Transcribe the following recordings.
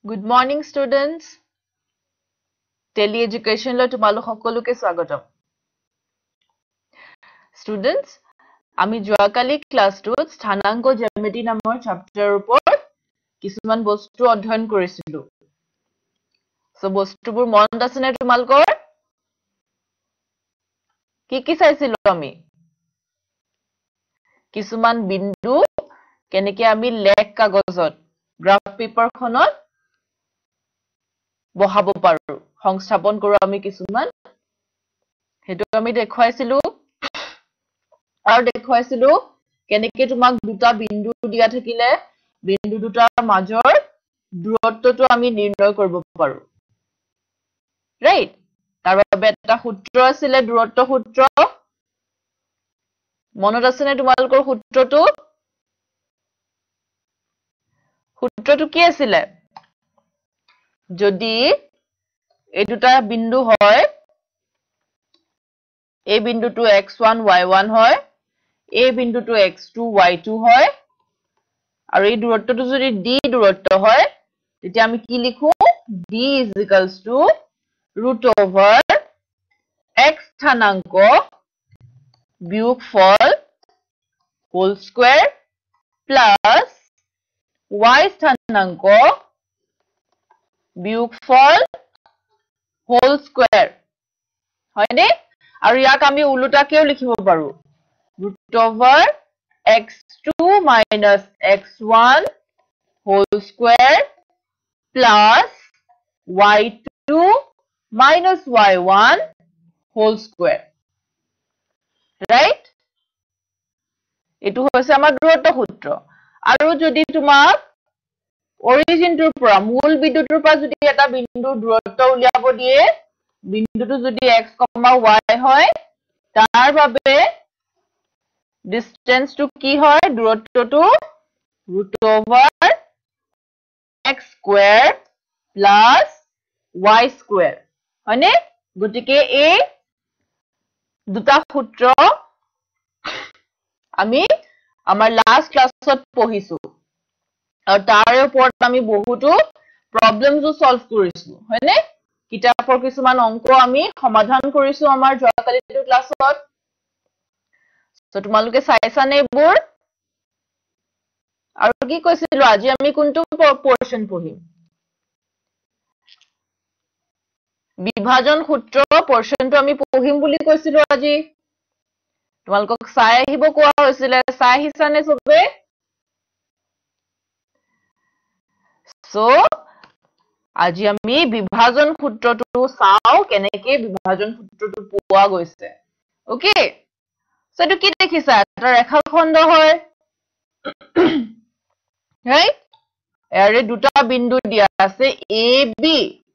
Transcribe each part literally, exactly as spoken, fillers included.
Good morning, students. Tele education lo tumalok hokoluke swagatam. Students, ami joakali class two sthananko geometry namor chapter upor kisuman bostu odhyan korisilu. So bostubur mon asene tumalkor ki ki saisilu ami kisuman bindu keneke ami lek kagozot graph paper khonot বহাব পাৰো সংস্থাপন কৰো আমি কিছুমান হেতু আমি দেখুৱাইছিলো আৰু দেখুৱাইছিলো কেনেকৈ তোমাক দুটা বিন্দু দিয়া থাকিলে বিন্দু দুটাৰ মাজৰ দূৰত্বটো আমি নিৰ্ণয় কৰিব পাৰো ৰাইট তাৰ বাবে এটা সূত্ৰ আছিল দূৰত্ব সূত্ৰ মনত আছে নে তোমালোকৰ সূত্ৰটো সূত্ৰটো কি আছিল যদি এই দুটা বিন্দু হয় এই বিন্দুটো x one y one হয় এই বিন্দুটো x two y two হয় আৰু এই দূৰত্বটো যদি d দূৰত্ব হয় তেতিয়া আমি কি লিখো d is equals to root over x স্থানাঙ্ক বিয়োগফল whole square plus y স্থানাঙ্ক বিয়োগফল whole square হয়নে আৰু ইয়াক আমি উলুটাকেও লিখিব পাৰো root over x two minus x one whole square plus y two minus y one whole square right এটো হৈছে আমাৰ দূৰত্ব সূত্ৰ আৰু যদি তোমাক অৰিজিনটোৰ পৰা মূল বিন্দুটোৰ পৰা যদি এটা বিন্দু দূৰত্ব উলিয়াব দিয়ে বিন্দুটো যদি x, y হয় তাৰ বাবে ডিসটেন্স টু কি হয় দূৰত্বটো root over x square plus y square হয়নে গতিকে এই দুটা সূত্ৰ আমি আমাৰ লাষ্ট ক্লাছত পঢ়িছো আৰু তাৰ ওপৰত আমি বহুতো প্ৰবলেমস সলভ কৰিছো হয়নে কিতাপৰ কিছুমান অংক আমি সমাধান কৰিছো আমাৰ যোৱাকালিৰ ক্লাছত তো তোমালোকে চাইছানে এইবোৰ আৰু কি কৈছিলো আজি আমি কোনটো পোৰশন পঢ়িম বিভাজন সূত্ৰ পোৰশনটো আমি পঢ়িম বুলি কৈছিলো আজি তোমালোকক চাই আহিব কোৱা হৈছিল চাই আহিছানে সবে সো আজি আমি বিভাজন সূত্ৰটো চাও কেনেকৈ বিভাজন সূত্ৰটো পোৱা গৈছে ওকে সো এটো কি দেখিছা এটা ৰেখাখণ্ড হয় ৰাইট এৰে দুটা বিন্দু দিয়া আছে a b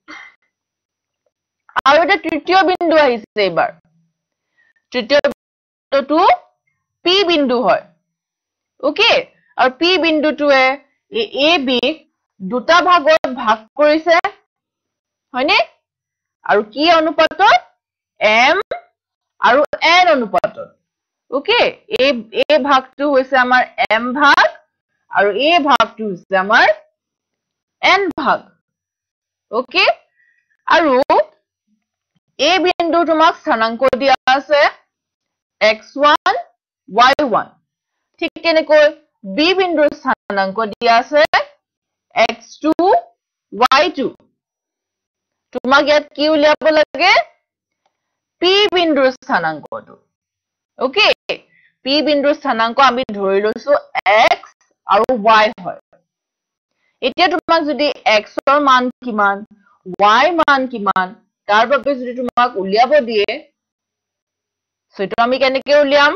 আৰু এটা তৃতীয় বিন্দু আহিছে এবাৰ তৃতীয় বিন্দুটো p বিন্দু হয় ওকে আৰু p বিন্দুটোৱে a b দুটা ভাগত ভাগ কৰিছে হয়নে আৰু কি অনুপাতত m আৰু n অনুপাতত ওকে এই এই ভাগটো হৈছে আমাৰ m ভাগ আৰু এই ভাগটো হৈছে আমাৰ n ভাগ ওকে আৰু এই বিন্দু তোমাক স্থানাঙ্ক দিয়া আছে x one y one ঠিক তেনেকৈ b বিন্দুৰ স্থানাঙ্ক দিয়া আছে x two y two তোমাক ইয়াত কি উলিয়াব লাগে p বিন্দুৰ স্থানাঙ্কটো ওকে p বিন্দুৰ স্থানাঙ্ক আমি ধৰি লৈছো x আৰু y হয় এতিয়া তোমাক যদি x ৰ মান কিমান y মান কিমান তাৰ বাবে যদি তোমাক উলিয়াব দিয়ে সেটো আমি কেনেকৈ উলিয়াম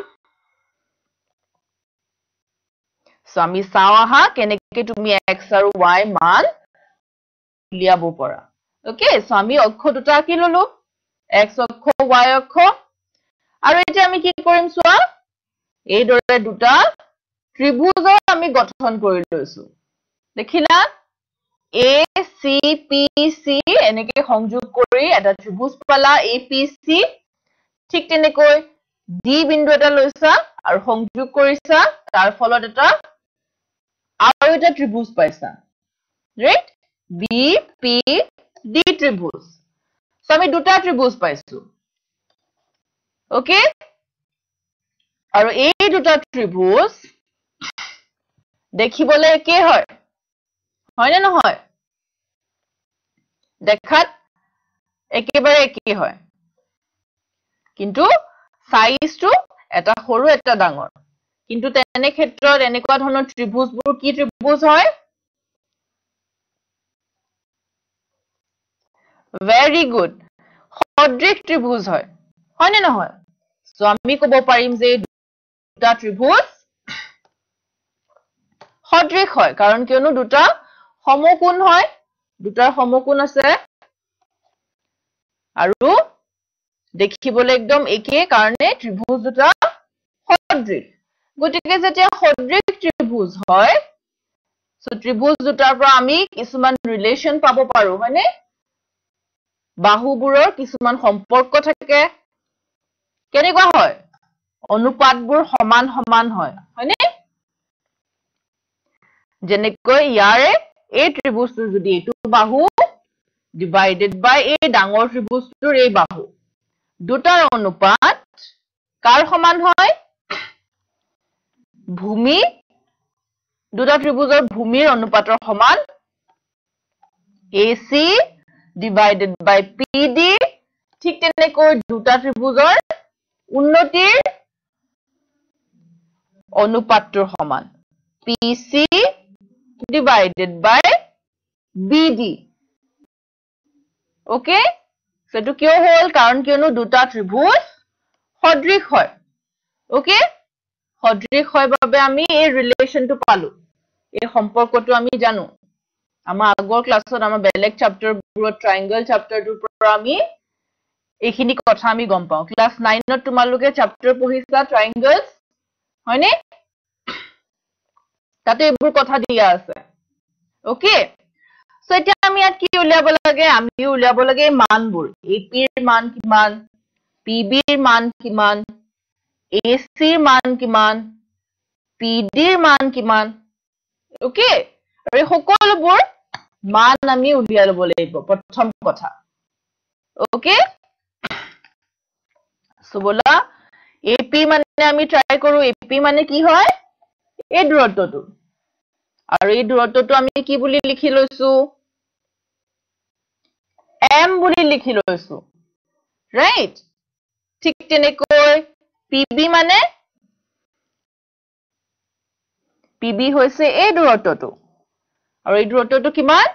সো আমি চাও আহা কেনেকৈ তুমি x আৰু y মান উলিয়াব পৰা ওকে সো আমি অক্ষ দুটা আঁকি ললো x অক্ষ y অক্ষ আৰু এতিয়া আমি কি কৰিম চোৱা এই দৰে দুটা ত্ৰিভুজ আমি গঠন কৰি লৈছো দেখিলা a c p c এনেকৈ সংযোগ কৰি এটা ত্ৰিভুজ পালা a p c ঠিক তেনেকৈ d বিন্দু এটা লৈছা আৰু সংযোগ কৰিছা তাৰ ফলত এটা আৰু এটা ত্ৰিভুজ পাইছা ৰাইট বি পি ডি ত্ৰিভুজ সো আমি দুটা ত্ৰিভুজ পাইছো ওকে আৰু এই দুটা ত্ৰিভুজ দেখিবলৈ একে হয় হয় না নহয় দেখাত একেবাৰে একে হয় কিন্তু সাইজটো এটা সৰু এটা ডাঙৰ কিন্তু তেনে ক্ষেত্ৰত এনেকুৱা ধৰণৰ ত্ৰিভুজবোৰ কি ত্ৰিভুজ হয় very good সদৃশ ত্ৰিভুজ হয় হয় নে নহয় সো আমি ক'ব পাৰিম যে দুটা ত্ৰিভুজ সদৃশ হয় কাৰণ কিয়নো দুটা সমকোণ হয় দুটাৰ সমকোণ আছে আৰু দেখিবলৈ একদম একে কাৰণে ত্ৰিভুজ দুটা সদৃশ গতিকে যেতিয়া সদৃশ ত্ৰিভুজ হয় সো ত্ৰিভুজ দুটাৰ পৰা আমি কিছুমান ৰিলেচন পাব পাৰো হয়নে বাহুবোৰৰ কিছুমান সম্পৰ্ক থাকে কেনেকুৱা হয় অনুপাতবোৰ সমান সমান হয় হয়নে যেনেকৈ ইয়াৰে এই ত্ৰিভুজটো যদি এইটো বাহু ডিভাইডেড বাই এই ডাঙৰ ত্ৰিভুজটোৰ এই বাহু দুটাৰ অনুপাত কাৰ সমান হয় ভূমি দুটা ত্ৰিভুজৰ ভূমিৰ অনুপাতৰ সমান A C divided by P D ঠিক তেনেকৈ দুটা ত্ৰিভুজৰ উন্নতিৰ অনুপাতটোৰ সমান P C divided by B D okay সেটো কিয় হল কাৰণ কিয়নো দুটা ত্ৰিভুজ সদৃশ হয় ওকে সদৃশ হয় বাবে আমি এই ৰিলেচনটো পালো এই সম্পৰ্কটো আমি জানো আমাৰ আগৰ ক্লাছত আমাৰ বেলেগ চ্যাপ্টাৰবোৰত ট্ৰায়াঙ্গল চ্যাপ্টাৰটোৰ পৰা আমি এইখিনি কথা আমি গম পাওঁ ক্লাস nine ত তোমালোকে চ্যাপ্টাৰ পঢ়িছা ট্ৰায়াঙ্গলছ হয়নে তাতে এইবোৰ কথা দিয়া আছে ওকে সো এতিয়া আমি ইয়াত কি উলিয়াব লাগে আমি উলিয়াব লাগে মানবোৰ A P ৰ মান কিমান P B ৰ মান কিমান A C ৰ মান কিমান P D ৰ মান কিমান ওকে আৰু এই সকলোবোৰ মান আমি উলিয়াই ল'ব লাগিব প্ৰথম কথা ওকে সো বলা A P মানে আমি ট্রাই কৰো A P মানে কি হয় এই দূৰত্বটো আৰু এই দূৰত্বটো আমি কি বুলি লিখি লৈছো M বুলি লিখি লৈছো ৰাইট ঠিক তেনেকৈ P B মানে P B হৈছে এই দূৰত্বটো আৰু এই দূৰত্বটো কিমান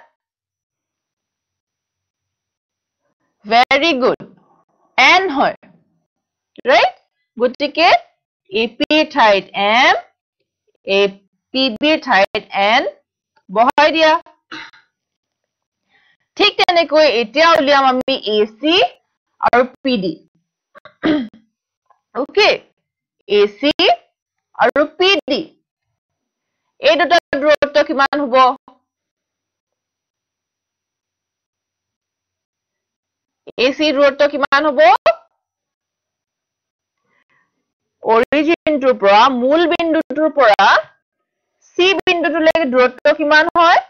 very good n হয় right গতিকে A P ঠাইত M A P B ঠাইত n বহাই দিয়া ঠিক তেনেকৈ এতিয়া উলিয়াম আমি A C আৰু P D okay A C আৰু P D এই দুটা দূৰত্ব কিমান হ'ব A C দূৰত্ব কিমান হ'ব অৰিজিনটোৰ পৰা মূল বিন্দুটোৰ পৰা C বিন্দুটোলৈকে দূৰত্ব কিমান হয়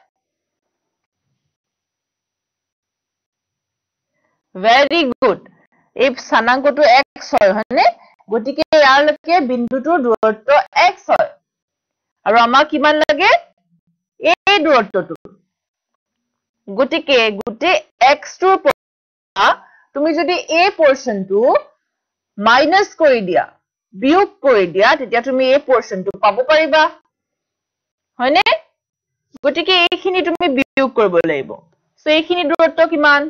very good এই স্থানাংকটো x হয় হয়নে গতিকে ইয়াৰলৈকে বিন্দুটোৰ দূৰত্ব x হয় আৰু আমাক কিমান লাগে এই দূৰত্বটো গতিকে গুটি x টোৰ পৰা তুমি যদি এই পোৰশনটো মাইনাস কৰি দিয়া বিয়োগ কৰি দিয়া তেতিয়া তুমি এই পোৰশনটো পাব পাৰিবা হয়নে গতিকে এইখিনি তুমি বিয়োগ কৰিব লাগিব সো এইখিনি দূৰত্ব কিমান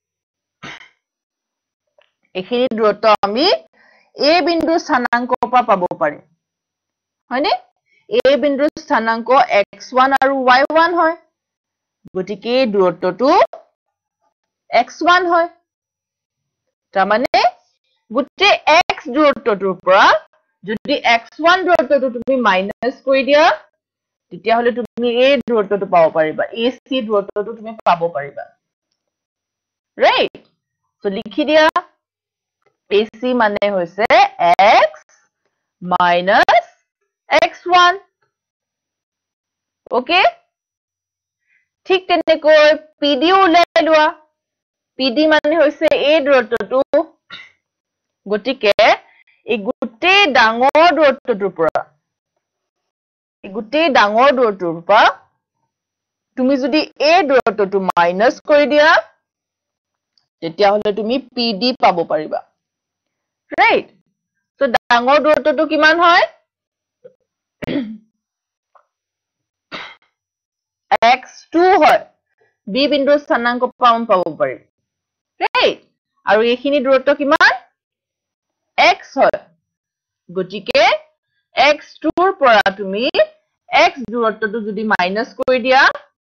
এইখিনি দূৰত্ব আমি a বিন্দু স্থানাংকৰ পৰা পাব পাৰিম হয়নে a বিন্দু স্থানাংক x one আৰু y one হয় গতিকে দূৰত্বটো x one হয় তাৰ মানে গুটি x দূৰত্বটোৰ পৰা যদি x one দূৰত্বটো তুমি মাইনাস কৰি দিয়া তেতিয়া হলে তুমি এই দূৰত্বটো পাব পাৰিবা A C দূৰত্বটো তুমি পাব পাৰিবা ৰাইট সো লিখি দিয়া A C মানে হৈছে x minus x one okay ঠিক তেনেকৈ pd উলাই লোৱা pd মানে হৈছে এই দূৰত্বটো গতিকে এই গোটেই ডাঙৰ দূৰত্বটোৰ পৰা এই গোটেই ডাঙৰ দূৰত্বটোৰ পৰা তুমি যদি এই দূৰত্বটো মাইনাস কৰি দিয়া তেতিয়া হলে তুমি pd পাব পাৰিবা ৰাইট সো ডাঙৰ দূৰত্বটো কিমান হয় x two হয় b বিন্দুৰ স্থানাংক পাম পাব পাৰি ৰাইট আৰু এইখিনি দূৰত্ব কিমান x হয় গতিকে x two ৰ পৰা তুমি x দূৰত্বটো যদি মাইনাস কৰি দিয়া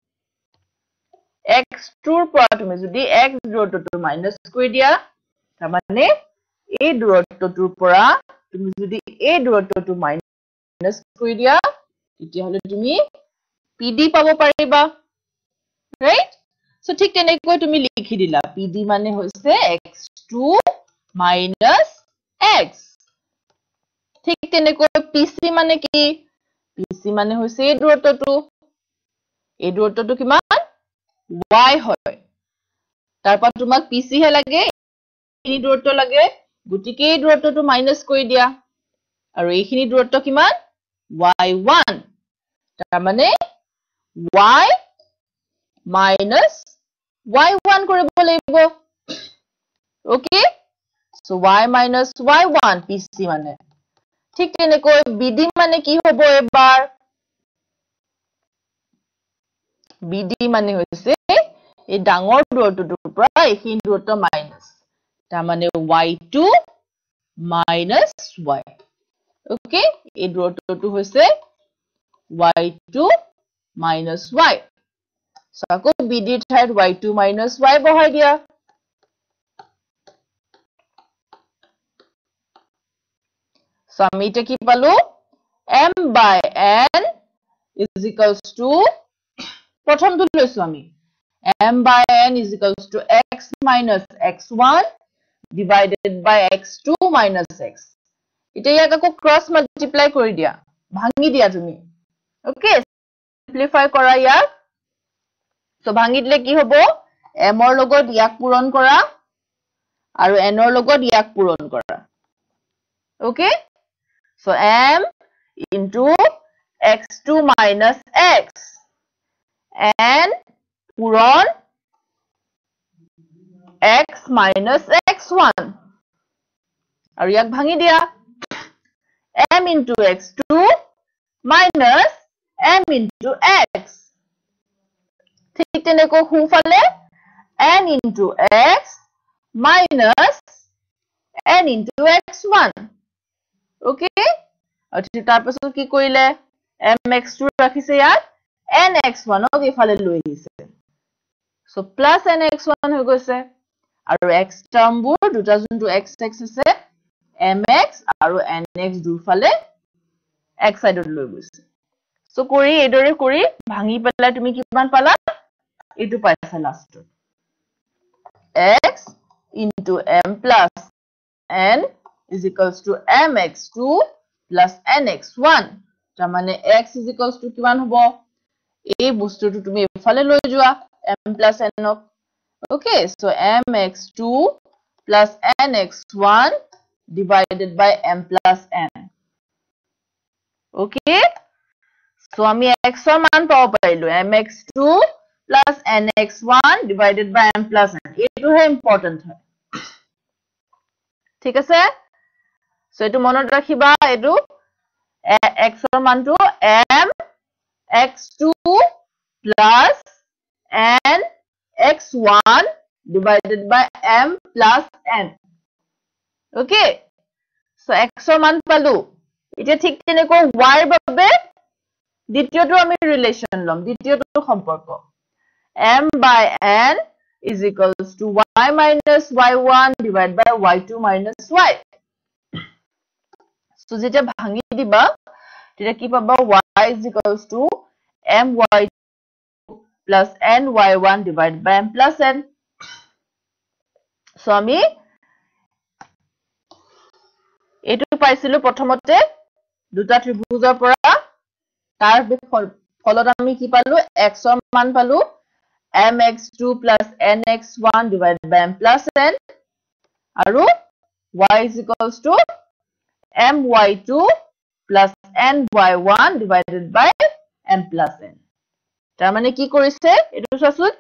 x two ৰ পৰা তুমি যদি x দূৰত্বটো মাইনাস কৰি দিয়া তাৰ মানে এই দূৰত্বটোৰ পৰা তুমি যদি এই দূৰত্বটো মাইনাস কৰি দিয়া তেতিয়া হলে তুমি pd পাব পাৰিবা ৰাইট সো ঠিক তেনেকৈ তুমি লিখি দিলা pd মানে হৈছে x two minus x ঠিক তেনেকৈ pc মানে কি pc মানে হৈছে এই দূৰত্বটো এই দূৰত্বটো কিমান y হয় তাৰপৰা তোমাক pc হে লাগে এই দূৰত্ব লাগে গতিকে এই দূৰত্বটো মাইনাস কৰি দিয়া আৰু এইখিনি দূৰত্ব কিমান y one তাৰ মানে y minus y one কৰিব লাগিব okay so y minus y one pc মানে ঠিক তেনেকৈ bd মানে কি হ'ব এবাৰ bd মানে হৈছে এই ডাঙৰ দূৰত্বটোৰ পৰা এইখিনি দূৰত্ব মাইনাস তাৰ মানে y two minus y okay এই দূৰত্বটো হৈছে y two minus y so আকৌ bd ৰ ঠাইত y two minus y বহাই দিয়া সো আমি এটা কি পালো m by n is equals to প্ৰথমটো লৈছো আমি m by n is equals to x minus x one divided by x two minus x এটা ইয়াক আকৌ ক্রস মাল্টিপ্লাই কৰি দিয়া ভাঙি দিয়া তুমি ওকে সিম্পলিফাই কৰা ইয়াক সো ভাঙি দিলে কি হ'ব m ৰ লগত ইয়াক পূৰণ কৰা আৰু n ৰ লগত ইয়াক পূৰণ কৰা okay so m into x two minus x n পূৰণ x minus x one আৰু ইয়াক ভাঙি দিয়া m into x two minus m into x ঠিক তেনেকৈ সোঁফালে n into x minus n into x one okay আৰু তাৰ পাছত কি কৰিলে mx two ৰাখিছে ইয়াত nx one ক ইফালে লৈ আহিছে সো প্লাস nx one হৈ গৈছে আৰু x টাৰ্মবোৰ দুটা যোনটো x x আছে mx আৰু nx দুফালে x সাইডত লৈ গৈছে সো কৰি এদৰে কৰি ভাঙি পেলাই তুমি কিমান পালা এটো পাইছা লাষ্টত x into m plus n is equals to mx two plus nx one তাৰ মানে x is equals to কিমান হ'ব এই বস্তুটো তুমি ইফালে লৈ যোৱা m plus n ক okay so mx two plus nx one divided by m plus n okay so আমি x ৰ মান পাব পাৰিলো mx two plus nx one divided by m plus n এইটো হে ইম্পৰ্টেন্ট হয় ঠিক আছে সো এটো মনত ৰাখিবা এটো x ৰ মানটো m x two plus n x one divided by m plus n okay so x ৰ মান পালো এটা ঠিক তেনেকৈ y ৰ বাবে দ্বিতীয়টো আমি ৰিলেশন লম দ্বিতীয়টো সম্পৰ্ক m by n is equals to y minus y one divided by y two minus y so যেটা ভাঙি দিবা তেটা কি পাবা y is equals to my plus n y one divided by m plus n so আমি এটো পাইছিলো প্ৰথমতে দুটা ত্ৰিভুজৰ পৰা তাৰ ফলত আমি কি পালো x ৰ মান পালো m x two plus n x one divided by m plus n aru y is equals to m y two plus n y one divided by m plus n. tar mane ki korise etu sasun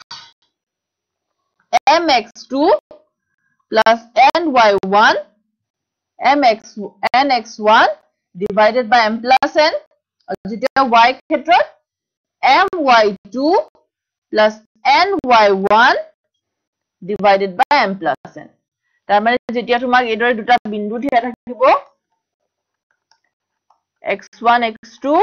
m x two plus n y one mx n x one divided by m plus n jetia y khetrot m y two plus n y one divided by m plus n. tar mane jetia tumak edore duta bindu thia thakibo x one x two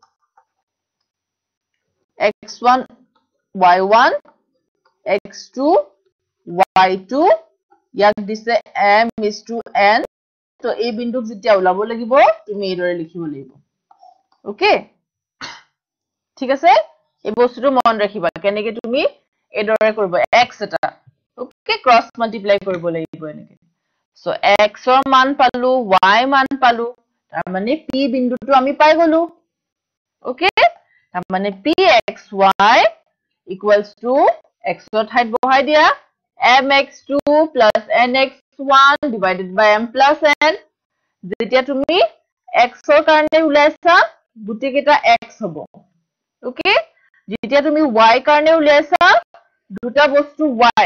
x one y one x two y two yak dise m is to n to a bindu jetia ulabo lagibo tumi edore likhibo lagibo okay ঠিক আছে এই বস্তুটো মন ৰাখিবা কেনেকে তুমি এডৰে কৰিব x এটা ওকে ক্ৰস মাল্টিপ্লাই কৰিব লাগিব এনেকে সো x ৰ মান পালো y মান পালো তাৰ মানে p বিন্দুটো আমি পাই গলো ওকে তাৰ মানে pxy equals to x ৰ ঠাইত বহাই দিয়া mx two plus nx one divided by m plus n যেতিয়া তুমি x ৰ কাৰণে উলাইছা গুটি কেটা x হ'ব okay যেতিয়া তুমি y কাৰণে উলাইছা দুটা বস্তু y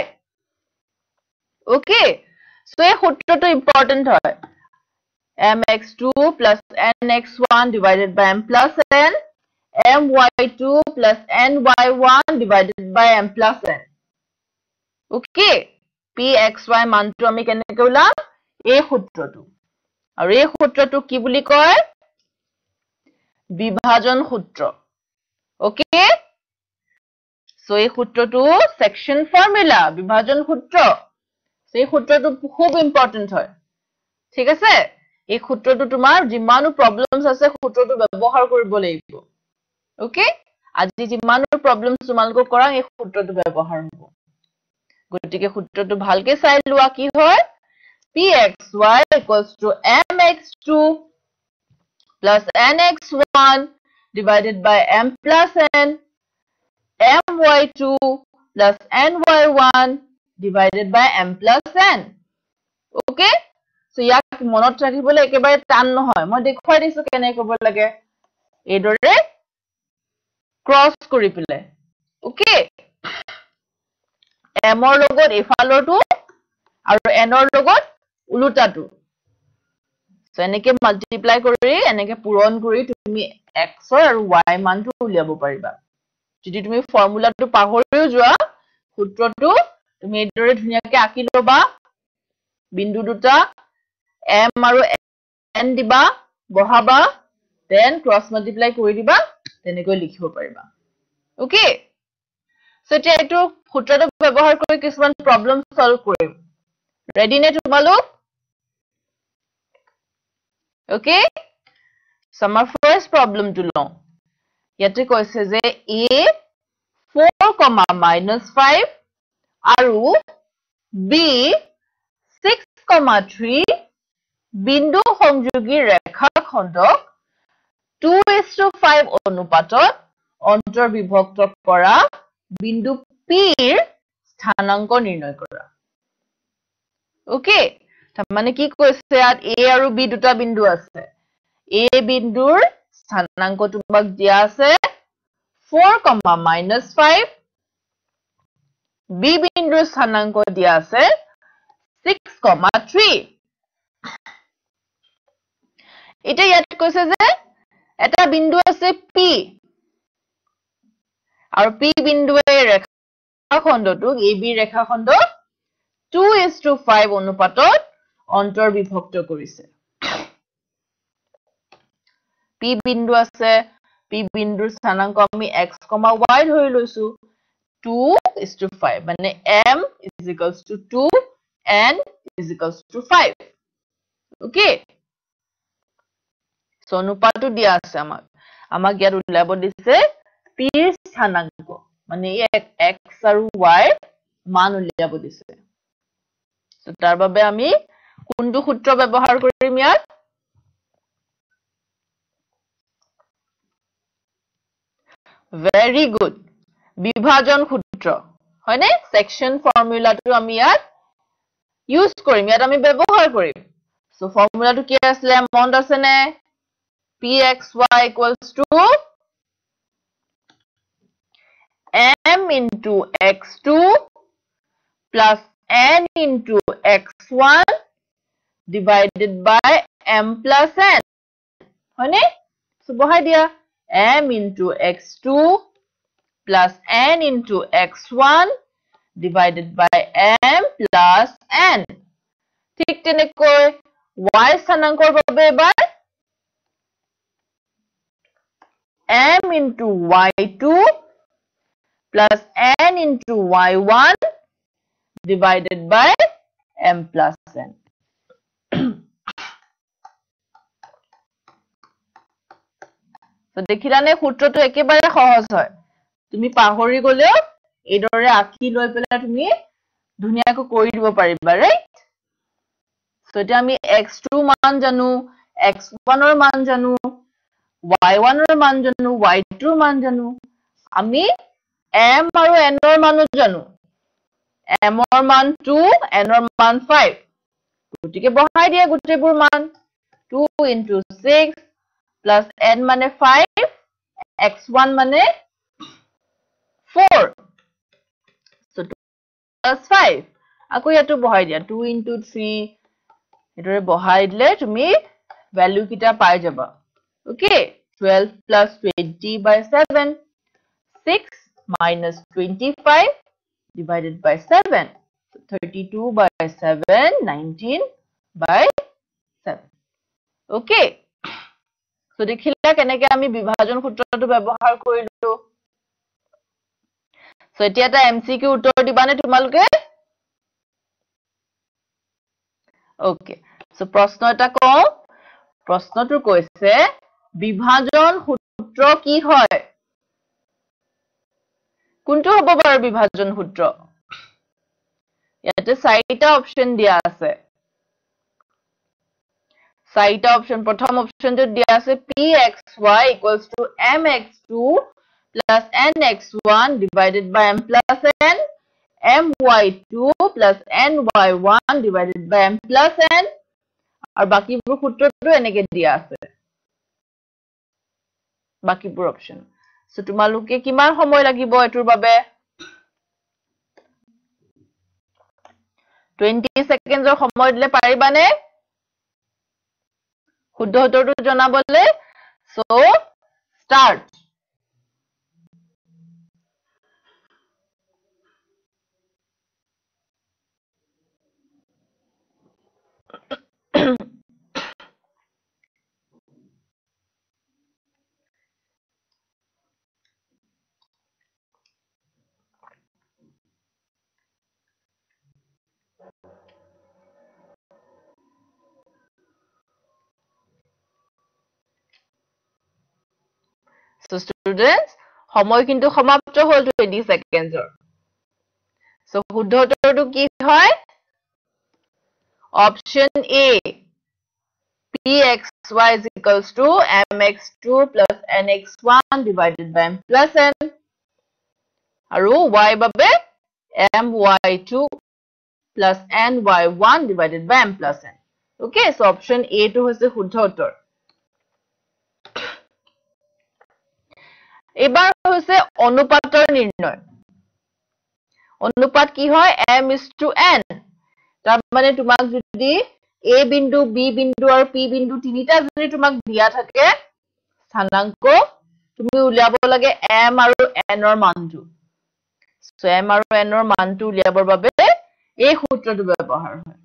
okay so এই সূত্ৰটো ইম্পৰ্টেন্ট হয় mx two plus nx one divided by m plus n my two plus ny one divided by m plus n okay pxy মানটো আমি কেনেকৈ উলাম এই সূত্ৰটো আৰু এই সূত্ৰটো কি বুলি কয় বিভাজন সূত্র ওকে সো এই সূত্রটো সেকশন ফর্মুলা বিভাজন সূত্র সেই সূত্রটো খুব ইম্পর্টেন্ট হয় ঠিক আছে এই সূত্রটো তোমাৰ যিমানো প্ৰবলেমছ আছে সূত্ৰটো ব্যৱহাৰ কৰিব লাগিব ওকে আজি যিমানো প্ৰবলেমছ তোমালোক কৰা এই সূত্ৰটো ব্যৱহাৰ হ'ব গতিকে সূত্ৰটো ভালকে চাই লোৱা কি হয় pxy equals to mx two plus nx one divided by m plus n my two plus ny one divided by m plus n okay so yak monot rakhibole ekebare tan nohoy moi dekhwai disu kene kobo lage edore cross kori pile okay m or logot efalortu aru n or logot ulutatu so eneke multiply kori eneke puron kori tumi x or y মান to উলিয়াব পাৰিবা যদি তুমি ফর্মুলাটো পাহৰিও যোৱা সূত্ৰটো তুমি এদৰে ধুনিয়াকে আকি লবা বিন্দু দুটা m আৰু n দিবা বহাবা দেন ক্রস মাল্টিপ্লাই কৰি দিবা তেনেকৈ লিখিব পাৰিবা ওকে সো এতিয়া এটো সূত্ৰটো ব্যৱহাৰ কৰি কিছুমান প্ৰবলেম সলভ কৰিম ৰেডি নে তোমালোক ওকে so আমাৰ ফাৰ্স্ট প্ৰবলেমটো লওঁ ইয়াতে কৈছে যে a four minus five আৰু b six three বিন্দু সংযোগী ৰেখাখণ্ডক two is to five অনুপাতত অন্তৰ্বিভক্ত কৰা বিন্দু p ৰ স্থানাঙ্ক নিৰ্ণয় কৰা ওকে তাৰ মানে কি কৈছে ইয়াত a আৰু b দুটা বিন্দু আছে a বিন্দুৰ স্থানাঙ্ক তোমাক দিয়া আছে four minus five b বিন্দুৰ স্থানাঙ্ক দিয়া আছে six three এটা ইয়াত কৈছে যে এটা বিন্দু আছে p আৰু p বিন্দুৱে ৰেখাখণ্ডটো ab ৰেখাখণ্ড two is to five অনুপাতত অন্তৰ্বিভক্ত কৰিছে p বিন্দু আছে p বিন্দুৰ স্থানাঙ্ক আমি x, y ধৰি লৈছো two is to five মানে m is equals to two n is equals to five okay so অনুপাতটো দিয়া আছে আমাক আমাক ইয়াত উলাব দিছে p ৰ স্থানাঙ্ক মানে x আৰু y মান উলিয়াব দিছে so তাৰ বাবে আমি কোনটো সূত্ৰ ব্যৱহাৰ কৰিম ইয়াত very good বিভাজন সূত্ৰ সূত্ৰ হয়নে সেকশন ফৰ্মুলাটো আমি ইয়াত ইউজ কৰিম ইয়াত আমি ব্যৱহাৰ কৰিম সো ফৰ্মুলাটো কি আছিল মনত আছে নে pxy equals to m into x two plus n into x one divided by m plus n হয়নে সো বহাই দিয়া m into x two plus n into x one divided by m plus n ঠিক তেনেকৈ y স্থানাঙ্কৰ বাবে এবাৰ m into y two plus n into y one divided by m plus n তো দেখিলানে সূত্ৰটো একেবাৰে সহজ হয় তুমি পাহৰি গলেও এইদৰে আঁকি লৈ পেলাই তুমি ধুনিয়াকৈ কৰি দিব পাৰিবা ৰাইট সো এটা আমি x two মান জানো x one ৰ মান জানো y one ৰ মান জানো y two ৰ মান জানো আমি m আৰু n ৰ মানো জানো m ৰ মান two n ৰ মান five গতিকে বহাই দিয়া গুটেবোৰ মান two into six plus n মানে five x one মানে four so two plus five আকৌ ইয়াতো বহাই দিয়া two into three এদৰে বহাই দিলে তুমি ভ্যালু কিটা পাই যাবা okay twelve plus twenty by seven six minus twenty-five divided by seven so thirty-two by seven nineteen by seven okay so দেখিলা কেনেকৈ আমি বিভাজন সূত্ৰটো ব্যৱহাৰ কৰিলো so এতিয়া এটা এমসিকিউ উত্তৰ দিবানে তোমালোকে okay so প্ৰশ্ন এটা কও প্ৰশ্নটো কৈছে বিভাজন সূত্ৰ কি হয় কোনটো হ'ব বাৰু বিভাজন সূত্ৰ ইয়াতে চাৰিটা অপচন দিয়া আছে চাৰিটা অপচন প্ৰথম অপচনটো দিয়া আছে pxy equals to mx two plus nx one divided by m plus n my two plus ny one divided by m plus n আৰু বাকিবোৰ সূত্ৰটো এনেকৈ দিয়া আছে বাকিবোৰ অপচন সো তোমালোকে কিমান সময় লাগিব এটোৰ বাবে twenty সেকেন্ডৰ সময় দিলে পাৰিবানে শুদ্ধ উত্তৰটো জনাবলে সো স্টার্ট So students, সময় কিন্তু সমাপ্ত হল twenty seconds or. So শুদ্ধ উত্তৰটো কি হয়? Option A. Pxy is equals to mx two plus nx one divided by m plus n. আৰু y বাবে my two plus ny one divided by m plus n. Okay, so option A to হৈছে শুদ্ধ উত্তৰ. এবাৰ হৈছে অনুপাতৰ নিৰ্ণয় অনুপাত কি হয় m is to n তাৰ মানে তোমাক যদি a বিন্দু b বিন্দু আৰু p বিন্দু তিনিটা যদি তোমাক দিয়া থাকে স্থানাঙ্ক তুমি উলিয়াব লাগে m আৰু n ৰ মানটো সো m আৰু n ৰ মানটো উলিয়াবৰ বাবে এই সূত্ৰটো ব্যৱহাৰ হয়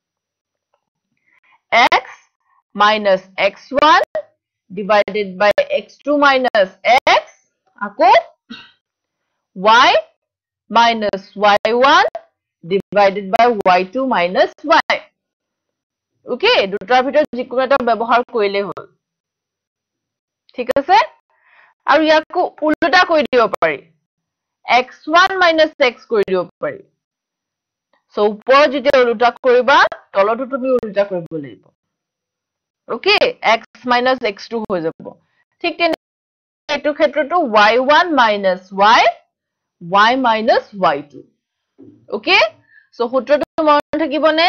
x minus x one divided by x two minus x আকৌ y minus y one divided by y two minus y. Okay, দুটাৰ ভিতৰত যিকোনো এটা ব্যৱহাৰ কৰিলে হ'ল ঠিক আছে আৰু ইয়াকো উল্টা কৰি দিব পাৰি x one minus x কৰি দিব পাৰি সো ওপৰ যেতিয়া উল্টা কৰিবা তলটো তুমি উল্টা কৰিব লাগিব Okay, x minus x two হৈ যাব ঠিক তেনে এটো ক্ষেত্ৰটো y one minus y y minus y two. Okay? So, সূত্ৰটো মনত থাকিবনে?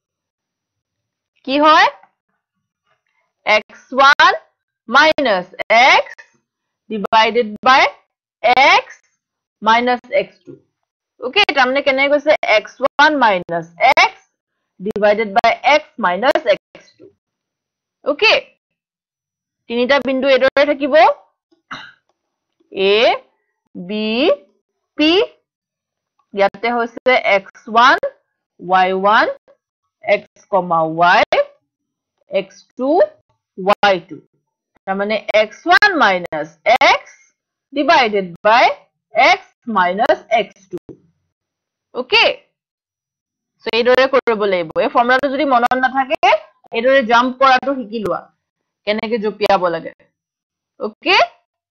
কি হয়? x one minus x divided by x minus x two. Okay, তাৰমানে কেনে কৈছে x one minus x divided by x minus x two. Okay, তিনিটা বিন্দু এদৰে থাকিব a b p ইয়াতে হৈছে x one y one x y x two y two তাৰমানে x one minus x divided by x minus x two. Okay, so এইদৰে কৰিব লাগিব এই ফৰ্মুলাটো যদি মনত নাথাকে এইদৰে জাম্প কৰাটো শিকি লোৱা কেনেকৈ জপিয়াব লাগে. Okay,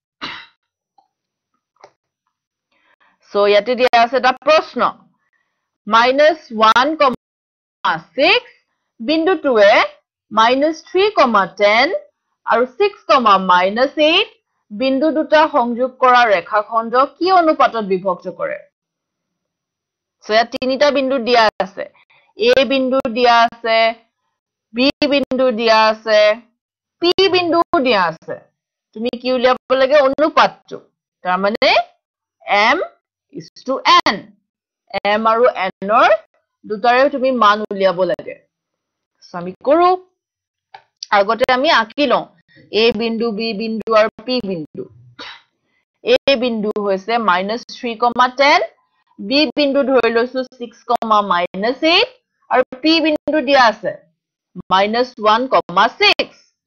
so ইয়াতে দিয়া আছে এটা প্ৰশ্ন minus one comma six বিন্দু two এ minus three comma ten আৰু six comma minus eight বিন্দু দুটা সংযোগ কৰা ৰেখাখণ্ড কি অনুপাতত বিভক্ত কৰে? So ইয়াত তিনিটা বিন্দু দিয়া আছে a বিন্দু দিয়া আছে b বিন্দু দিয়া আছে p বিন্দু দিয়া আছে তুমি কি উলিয়াব লাগে অনুপাতটো তাৰমানে m is to n m আৰু n ৰ দুটাৰে তুমি মান উলিয়াব লাগে so আমি কৰো আগতে আমি আঁকি লওঁ a বিন্দু b বিন্দু আৰু p বিন্দু a বিন্দু হৈছে minus three comma ten b বিন্দু ধৰি লৈছো six comma minus eight আৰু p বিন্দু দিয়া আছে minus one comma six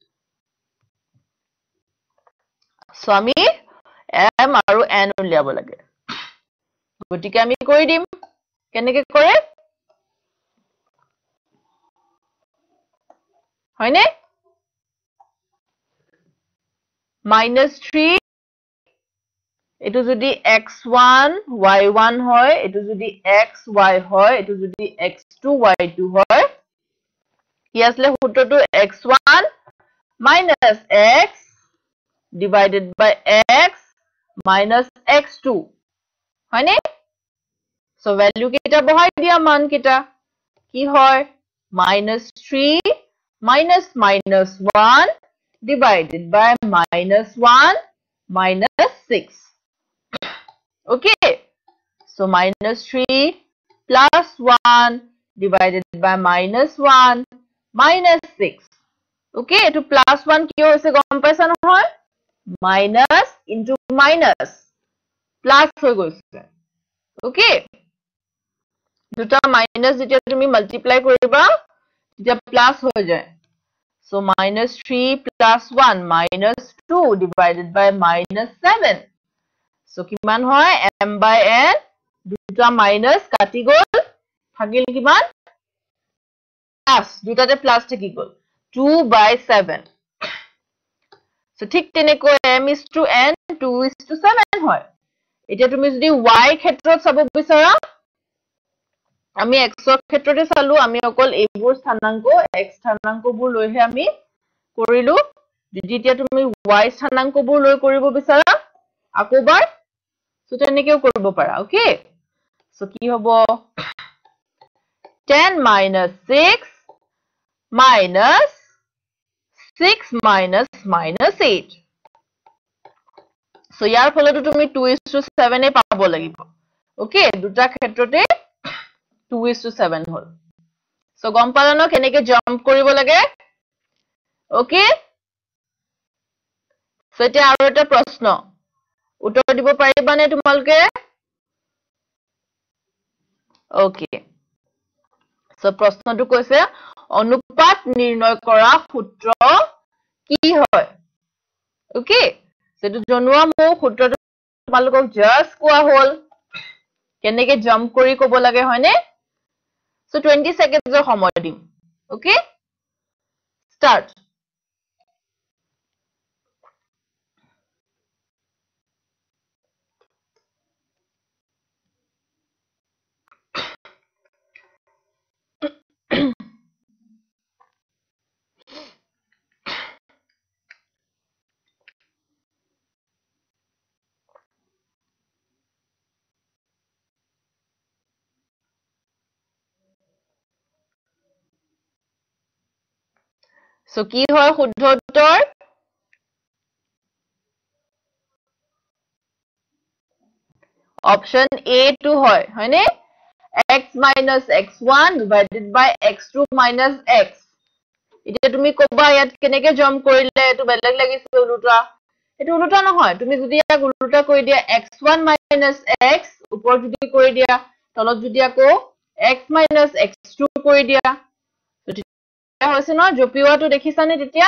so আমি m আৰু n উলিয়াব লাগে গতিকে আমি কৰি দিম কেনেকৈ কৰে হয়নে minus three এটো যদি x one y one হয় এটো যদি xy হয় এটো যদি x two y two হয় কি আসলে সূত্ৰটো x one minus x divided by x minus x two হয়নে so value কেটা বহাই দিয়া মান কেটা কি হয় minus three minus minus one divided by minus one minus six. Okay, so minus three plus one divided by minus one minus six. Okay, to plus one কিয় হৈছে গম পাইছা নহয় minus into minus plus হৈ গৈছে okay দুটা minus যেতিয়া তুমি multiply কৰিবা তেতিয়া plus হৈ যায় so minus three plus one minus two divided by minus seven so কিমান হয় m by n দুটা minus কাটি গল থাকিল কিমান plus দুটাতে plus থাকি গল two by seven so ঠিক তেনেকৈ m is to n two is to seven হয় এতিয়া তুমি যদি y ক্ষেত্ৰত চাব বিচাৰা আমি x ৰ ক্ষেত্ৰতে চালো আমি অকল এইবোৰ স্থানাংক x স্থানাংকবোৰ লৈহে আমি কৰিলো যেতিয়া তুমি y স্থানাংকবোৰ লৈ কৰিব বিচাৰা আকৌবাৰ সো তেনেকেও কৰিব পাৰা ওকে সো কি হ'ব ten minus six minus six minus minus eight so ইয়াৰ ফলতো তুমি two is to seven এ পাব লাগিব ওকে দুটা ক্ষেত্ৰতে two is to seven hall so গম পালা ন কেনেকৈ জাম্প কৰিব লাগে ওকে so এতিয়া আৰু এটা প্ৰশ্ন উত্তৰ দিব পাৰিবানে তোমালোকে ওকে so প্ৰশ্নটো কৈছে অনুপাত নিৰ্ণয় কৰা সূত্ৰ কি হয় ওকে সেটো জনোৱা মো সূত্ৰটো তোমালোকক জাস্ট কোৱা হল কেনেকৈ জাম্প কৰি কব লাগে হয়নে so twenty seconds ৰ সময় দিম ওকে start সো কি হয় শুদ্ধ উত্তৰ অপশন A টু হয় হয়নে x minus x one divided by x two minus x এতিয়া তুমি কবা ইয়াত কেনেকে জম কৰিলে এটো বেলেগ লাগিছে উলুটা এটো উলুটা নহয় তুমি যদি ইয়াক উলুটা কৰি দিয়া x one minus x ওপৰ যদি কৰি দিয়া তলত যদি আকৌ x minus x two কৰি দিয়া তেতিয়া হৈছে ন জপিওৱাটো দেখিছানে তেতিয়া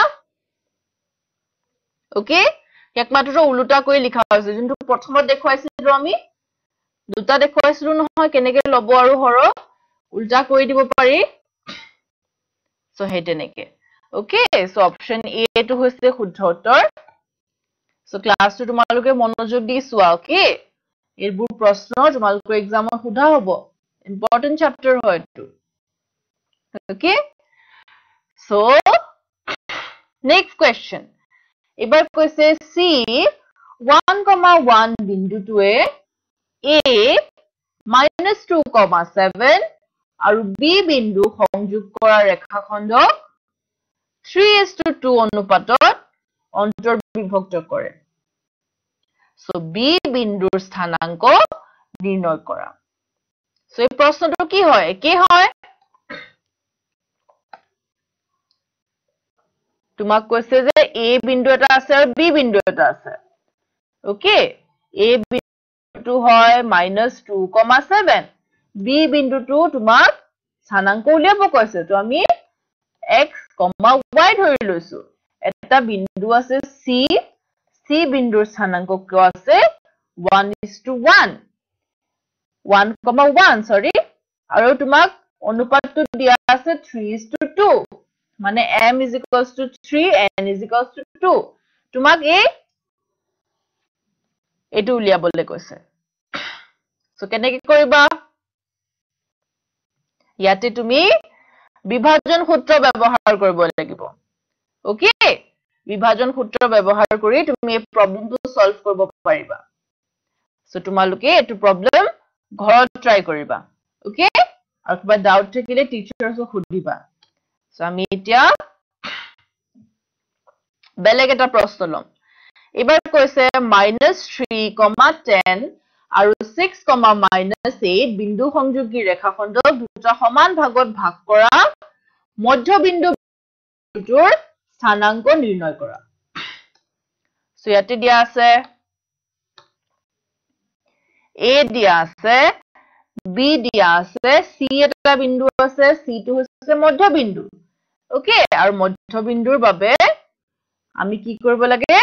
ওকে এক মাত্ৰ উলুটা কৰি লিখা হৈছে যোনটো প্ৰথমত দেখুৱাইছিলো আমি দুটা দেখুৱাইছিলো নহয় কেনেকে লব আৰু হৰ উল্টা কৰি দিব পাৰি সো হেতেনেকে ওকে সো অপশন এ টো হৈছে শুদ্ধ উত্তৰ সো ক্লাসটো তোমালোকে মনোযোগ দি চোৱা ওকে এইবোৰ প্ৰশ্ন তোমালোকৰ এক্সামত সোধা হ'ব ইম্পৰ্টেন্ট চ্যাপ্টাৰ হয় এটো ওকে সো নেক্সট কোৱেশ্চন এবাৰ কৈছে সি one one বিন্দুটোৱে a minus two seven আৰু b বিন্দু সংযোগ কৰা ৰেখাখণ্ডক three is to two অনুপাতত অন্তৰ্বিভক্ত কৰে সো b বিন্দুৰ স্থানাঙ্ক নিৰ্ণয় কৰা সো এই প্ৰশ্নটো কি হয় কি হয় তোমাক কৈছে যে a বিন্দু এটা আছে আৰু b বিন্দু এটা আছে ওকে a বিন্দুটো হয় minus two seven b বিন্দুটো তোমাক স্থানাঙ্ক উলিয়াব কৈছে তো আমি x, y ধৰি লৈছো এটা বিন্দু আছে c c বিন্দুৰ স্থানাঙ্ক কি আছে one is to one one, one sorry আৰু তোমাক অনুপাতটো দিয়া আছে three is to two মানে m is equals to three n is equals to two তোমাক এই এটো উলিয়াবলে কৈছে সো কেনেকে কৰিবা ইয়াতে তুমি বিভাজন সূত্র ব্যৱহাৰ কৰিব লাগিব ওকে বিভাজন সূত্র ব্যৱহাৰ কৰি তুমি এই প্ৰবলেমটো সলভ কৰিব পাৰিবা সো তোমালোকে এটো প্ৰবলেম ঘৰত ট্ৰাই কৰিবা ওকে আৰু কিবা ডাউট থাকিলে টিচাৰছক সুধিবা সো আমি এতিয়া বেলেগ এটা প্ৰশ্ন লম এবাৰ কৈছে minus three, ten আৰু six, minus eight বিন্দু সংযোগী ৰেখাখণ্ডক দুটা সমান ভাগত ভাগ কৰা মধ্যবিন্দুটোৰ স্থানাঙ্ক নিৰ্ণয় কৰা সো ইয়াতে দিয়া আছে a দিয়া আছে b দিয়া আছে c এটা বিন্দু আছে c টো হৈছে মধ্যবিন্দু ওকে আৰু মধ্যবিন্দুৰ বাবে আমি কি কৰিব লাগে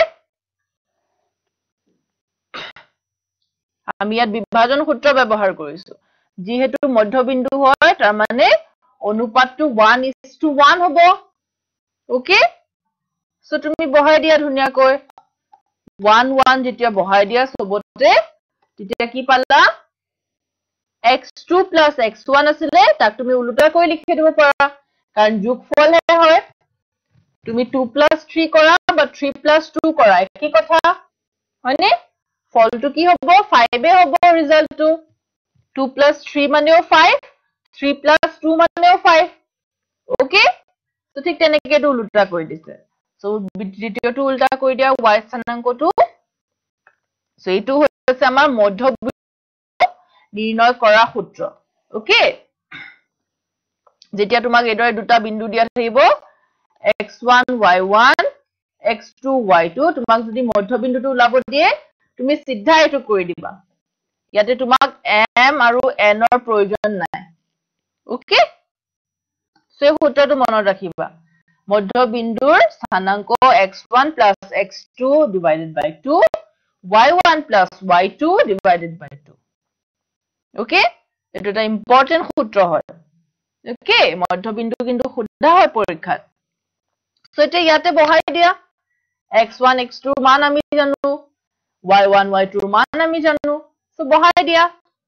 আমি ইয়াত বিভাজন সূত্র ব্যৱহাৰ কৰিছো যেহেতু মধ্যবিন্দু হয় তাৰ মানে অনুপাতটো one is to one হ'ব ওকে সো তুমি বহাই দিয়া ধুনিয়াকৈ one one যেতিয়া বহাই দিয়া সবতে তেতিয়া কি পালা x two plus x one আছিলে তাক তুমি উলুটা কৰি লিখি দিব পাৰা কাৰণ যোগফল হে হয় তুমি two plus three কৰা বা three plus two কৰা কি কথা হয়নে ফলটো কি হ'ব five এ হ'ব ৰিজাল্টটো two plus three মানেও five three plus two মানেও five ওকে তো ঠিক তেনেকে এটো উলুটা কৰি দিছে সো দ্বিতীয়টো উলটা কৰি দিয়া y স্থানাঙ্কটো সো এইটো হৈছে আমাৰ মধ্যবিন্দু নিৰ্ণয় কৰা সূত্ৰ ওকে যেতিয়া তোমাক এদৰে দুটা বিন্দু দিয়া থাকিব x one y one x two y two তোমাক যদি মধ্যবিন্দুটো উলাব দিয়ে তুমি সিধা এটো কৰি দিবা ইয়াতে তোমাক m আৰু n ৰ প্ৰয়োজন নাই ওকে সে সূত্ৰটো মনত ৰাখিবা মধ্যবিন্দুৰ স্থানাঙ্ক x one plus x two divided by two y one plus y two divided by two okay এটো এটা ইম্পৰ্টেন্ট সূত্ৰ হয় ওকে মধ্যবিন্দু কিন্তু শুদ্ধা হয় পৰীক্ষাত সো এটা ইয়াতে বহাই দিয়া x one x two মান আমি জানো y one y two মান আমি জানো সো বহাই দিয়া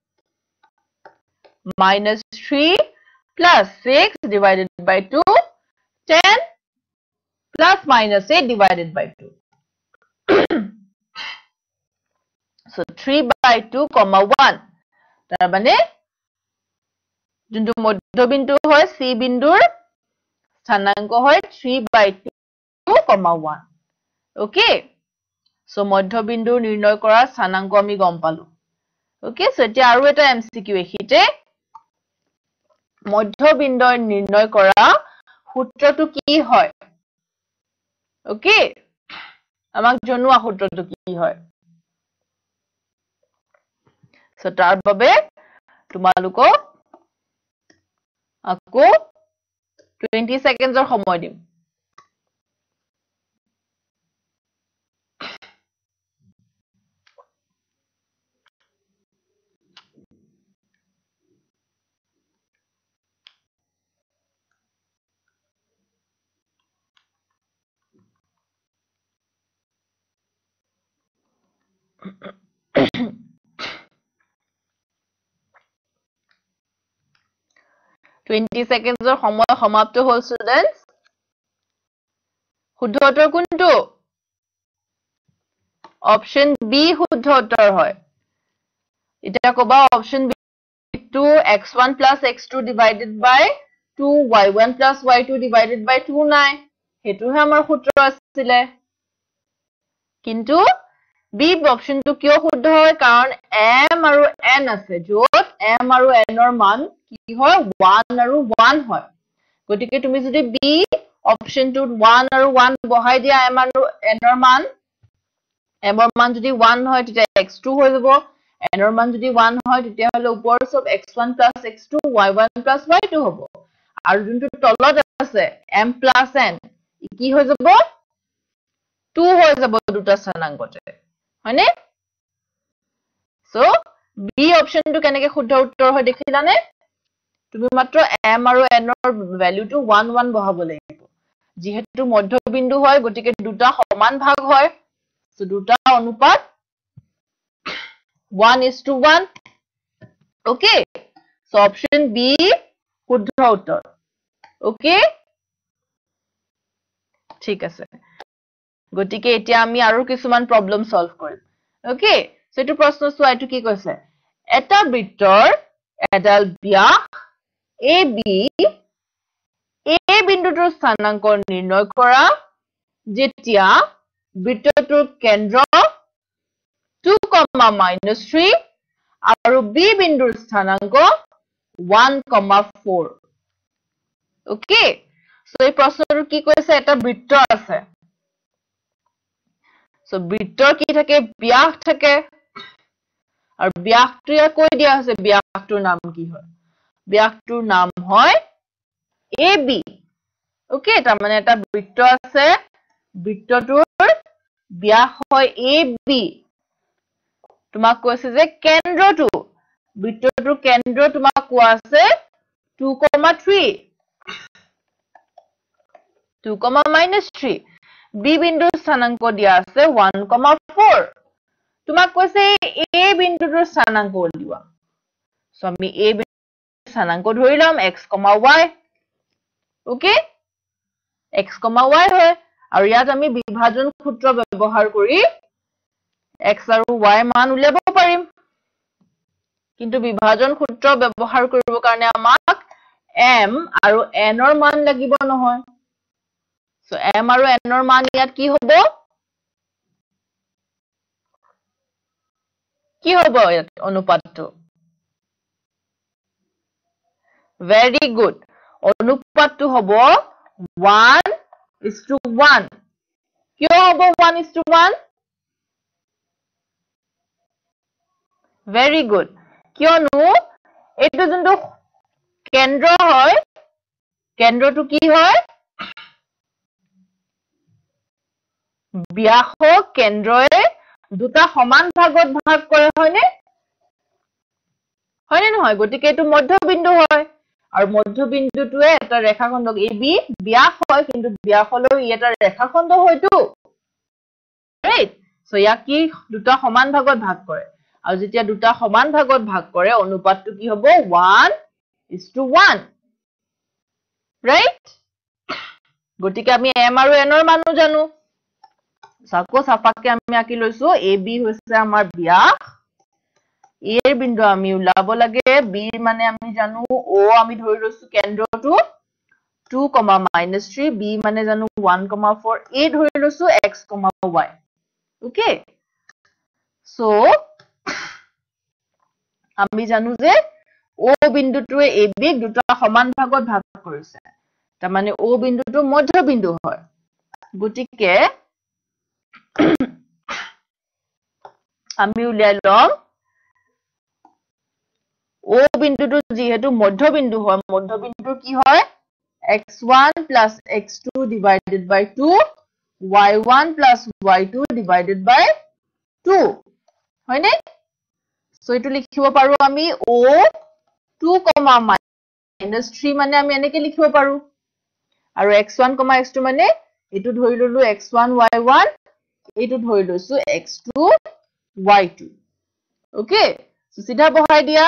minus three plus six divided by two ten plus minus eight divided by two so three by two comma one তাৰ মানে যোনটো মধ্যবিন্দু হয় c বিন্দুৰ স্থানাঙ্ক হয় three by two, one. Okay? So মধ্যবিন্দু নিৰ্ণয় কৰা স্থানাঙ্ক আমি গম পালো। Okay? So এতিয়া আৰু এটা M C Q এখিতে মধ্যবিন্দু নিৰ্ণয় কৰা সূত্ৰটো কি হয়? Okay? আমাক জনোৱা সূত্ৰটো কি হয়? So তাৰ বাবে তোমালোকক আকৌ twenty seconds or সময় দিম। twenty seconds or সময় সমাপ্ত হল students। শুদ্ধ উত্তৰ কোনটো? Option B শুদ্ধ উত্তৰ হয়। এতিয়া কবা option B two x one plus x two divided by two y one plus y two divided by two নাই। হেতুহে আমাৰ সূত্ৰ আছিলে। কিন্তু B অপশনটো কিয় শুদ্ধ হয়? কাৰণ m আৰু n আছে, য'ত m আৰু n ৰ মান কি হয়? one আৰু one হয়। গতিকে তুমি যদি B অপশনটোত one আৰু one বহাই দিয়া m আৰু n ৰ মান, m ৰ মান যদি one হয় তেতিয়া x two হৈ যাব, n ৰ মান যদি one হয় তেতিয়া হলে ওপৰৰ সব x one plus x two, y one plus y two হ'ব। আৰু যোনটো তলত আছে m plus n কি হৈ যাব? two হৈ যাব দুটা স্থানাংকতে। হয়নে? So B অপশনটো কেনেকে শুদ্ধ উত্তৰ হয় দেখিলানে? তুমি মাত্ৰ m আৰু n ৰ ভ্যালুটো one one বহাব লাগিব। যিহেতু মধ্যবিন্দু হয় গতিকে দুটা সমান ভাগ হয়। So দুটা অনুপাত one is to one. Okay? So option B শুদ্ধ উত্তৰ। Okay? ঠিক আছে। গতিকে এতিয়া আমি আৰু কিছুমান প্ৰবলেম সলভ কৰিম। Okay? So এইটো প্ৰশ্ন চোৱা, এইটো কি কৈছে? এটা বৃত্তৰ এডাল ব্যাস A B A বিন্দুটোৰ স্থানাংক নিৰ্ণয় কৰা যেতিয়া বৃত্তটোৰ কেন্দ্ৰ two, minus three আৰু B বিন্দুৰ স্থানাংক one, four. Okay? So এই প্ৰশ্নটো কি কৈছে? এটা বৃত্ত আছে। So বৃত্তৰ কি থাকে? ব্যাস থাকে। আৰু ব্যাসটো ইয়াত কৈ দিয়া আছে, ব্যাসটোৰ নাম কি হয়? ব্যাসটোৰ নাম হয় A B. Okay? তাৰমানে এটা বৃত্ত আছে, বৃত্তটোৰ ব্যাস হয় A B। তোমাক কৈছে যে কেন্দ্ৰটো, বৃত্তটোৰ কেন্দ্ৰ তোমাক কোৱা আছে two, three. two, minus three. B বিন্দুৰ স্থানাংক দিয়া আছে one, four. তোমাক কৈছে A বিন্দুটোৰ স্থানাংক উলিওৱা। So আমি A বিন্দুৰ স্থানাংক ধৰি লম x, y. Okay? x, y হয়। আৰু ইয়াত আমি বিভাজন সূত্ৰ ব্যৱহাৰ কৰি x আৰু y মান উলিয়াব পাৰিম। কিন্তু বিভাজন সূত্ৰ ব্যৱহাৰ কৰিবৰ কাৰণে আমাক m আৰু n ৰ মান লাগিব নহয়। So m আৰু n ৰ মান ইয়াত কি হ'ব? কি হ'ব ইয়াত অনুপাতটো? Very good. অনুপাতটো হ'ব one is to one. কিয় হ'ব one is to one? Very good. কিয়নো এইটো যোনটো কেন্দ্ৰ হয়, কেন্দ্ৰটো কি হয়? ব্যাসক কেন্দ্ৰয়ে দুটা সমান ভাগত ভাগ কৰে, হয়নে? হয়নে নহয়? গতিকে এইটো মধ্যবিন্দু হয়। আৰু মধ্যবিন্দুটোৱে এটা ৰেখাখণ্ডক A B ব্যাস হয়, কিন্তু ব্যাসলৈ ই এটা ৰেখাখণ্ড হয়তো। Right? So ইয়াক কি দুটা সমান ভাগত ভাগ কৰে। আৰু যেতিয়া দুটা সমান ভাগত ভাগ কৰে অনুপাতটো কি হ'ব? one is to one. Right? গতিকে আমি m আৰু n ৰ মানো জানো। সাকো সাফাকে আমি আঁকি লৈছো A B হৈছে আমাৰ ব্যাস। A ৰ বিন্দু আমি ওলাব লাগে, B মানে আমি জানো O আমি ধৰি লৈছো কেন্দ্ৰটো two, minus three, b মানে জানো one, four, a ধৰি লৈছো x, y. Okay? So, আমি জানো যে O বিন্দুটোৱে A B দুটা সমান ভাগত ভাগ কৰিছে। তাৰ মানে O বিন্দুটো মধ্য বিন্দু হয়। গতিকে আমি উলিয়াই লম O বিন্দুটো যিহেতু মধ্য বিন্দু হয়, মধ্য বিন্দু কি হয়? x one plus x two divided by two, y one plus y two divided by two. হয়নে? So এটো লিখিব পাৰো আমি O two, minus three মানে আমি এনেকে লিখিব পাৰো। আৰু x one, x two মানে এটো ধৰি ললো x one, y one, এটো ধৰি লৈছো x two, y two. Okay? So সিধা বহাই দিয়া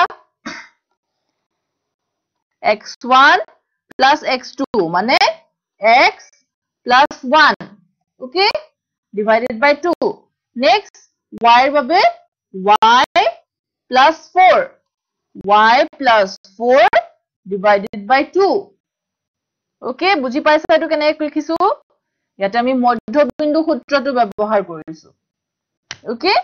x one plus x two মানে x plus one. Okay? Divided by two. Next, y এর বাবে y plus four. Y plus four divided by two. Okay, বুজি পাইছা এটো কেনেকৈ লিখিছো? ইয়াতে আমি মধ্যবিন্দু সূত্ৰটো ব্যৱহাৰ কৰিছো। Okay?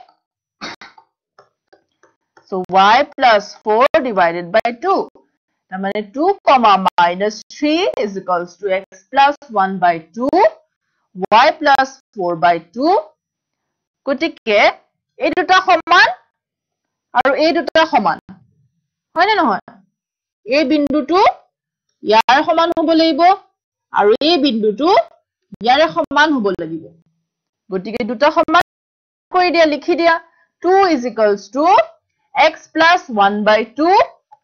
So y plus four divided by two. তাৰ মানে two, minus three is equals to x plus one by two, y plus four by two. গতিকে এই দুটা সমান আৰু এই দুটা সমান। হয় নে নহয়? এই বিন্দুটো ইয়াৰ সমান হ'ব লাগিব আৰু এই বিন্দুটো ইয়াৰ সমান হ'ব লাগিব। গতিকে দুটা সমান কৰি দিয়া, লিখি দিয়া two is equals to x plus one by two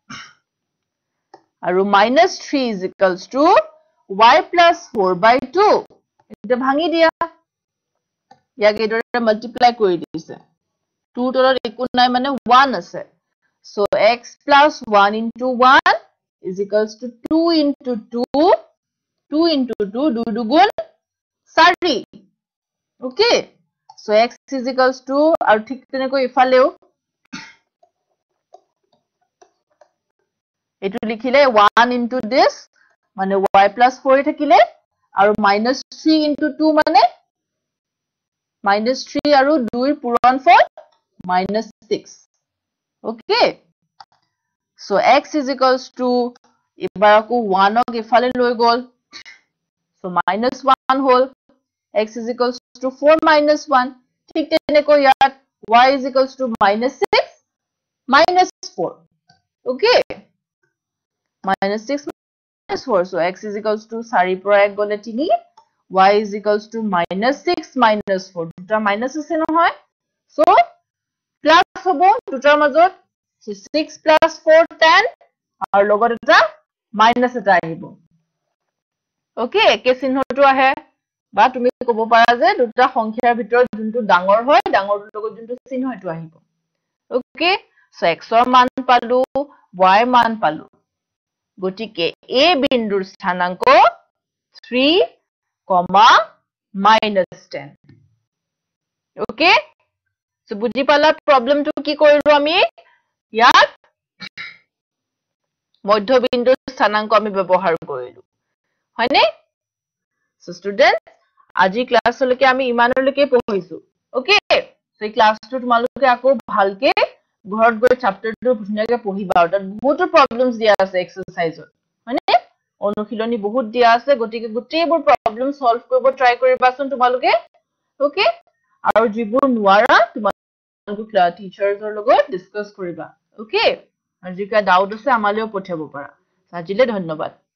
আৰু minus three is equals to y plus four by two. এটা ভাঙি দিয়া, ইয়াক এদৰে multiply কৰি দিছে। two তলত একো নাই মানে one আছে। So x plus one into one is equals to two into two, two into two, দুই দুগুণ চাৰি. Okay? So x is equals to, আৰু ঠিক তেনেকৈ ইফালেও এটো লিখিলে one into this মানে y plus four থাকিলে আৰু minus three into two মানে minus three আৰু দুইৰ পূৰণ ফল minus six. Okay? So x is equals to এবাৰ আকৌ one ক ইফালে লৈ গল। So minus one hall. X is equals to four minus one. ঠিক তেনেকৈ ইয়াত y is equals to minus six minus four. Okay? Minus six minus four. So x is equals to চাৰি পৰা এক গলে তিনি. Y is equals to minus six minus four. দুটা minus আছে নহয়? So plus হব দুটাৰ মাজত six plus four, ten. আৰু লগত এটা minus এটা আহিব। Okay? একে চিহ্নটো আহে। বা তুমি ক'ব পাৰা যে দুটা সংখ্যাৰ ভিতৰত যোনটো ডাঙৰ হয়, ডাঙৰটোৰ লগত যোনটো চিহ্ন এটো আহিব। Okay? So x ৰ মান পালো, y মান পালো। গতিকে a বিন্দুৰ স্থানাংক three, minus ten. Okay? So বুজি পালা প্ৰবলেমটো কি কৰিলো আমি? ইয়াত মধ্যবিন্দুৰ স্থানাংক আমি ব্যৱহাৰ কৰিলো। হয়নে? So students, আজি ক্লাছলৈকে আমি ইমানলৈকে পঢ়িছো। Okay? So এই ক্লাছটো তোমালোকে আকৌ ভালকে ঘৰত গৈ চ্যাপ্টাৰটো ধুনীয়াকৈ পঢ়িবা। আৰু তাত বহুত প্ৰবলেমছ দিয়া আছে এক্সাৰসাইজত। হয়নে? অনুশীলনী বহুত দিয়া আছে। গতিকে গোটেইবোৰ প্ৰবলেম সলভ কৰিব ট্ৰাই কৰিবাচোন তোমালোকে। Okay? আৰু যিবোৰ নোৱাৰা তোমালোকে টিচাৰছৰ লগত ডিসকাস কৰিবা। Okay? আৰু যিকা ডাউট আছে আমালৈও পঠিয়াব পাৰা। আজিলে ধন্যবাদ।